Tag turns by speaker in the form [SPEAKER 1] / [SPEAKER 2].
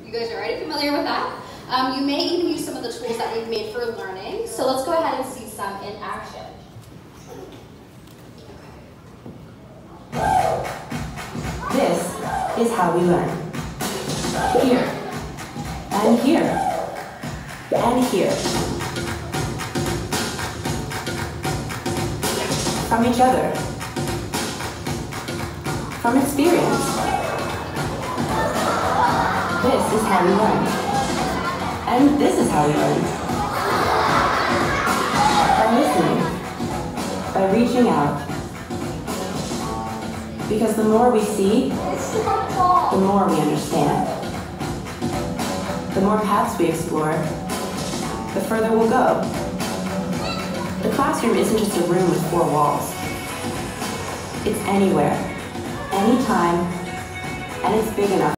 [SPEAKER 1] You guys are already familiar with that. You may even use some of the tools that we've made for learning. So let's go ahead and see some in action.
[SPEAKER 2] This is how we learn. Here, and here, and here. From each other. From experience. This is how we learn. And this is how we learn. By listening. By reaching out. Because the more we see, the more we understand. The more paths we explore, the further we'll go. The classroom isn't just a room with 4 walls. It's anywhere, anytime, and it's big enough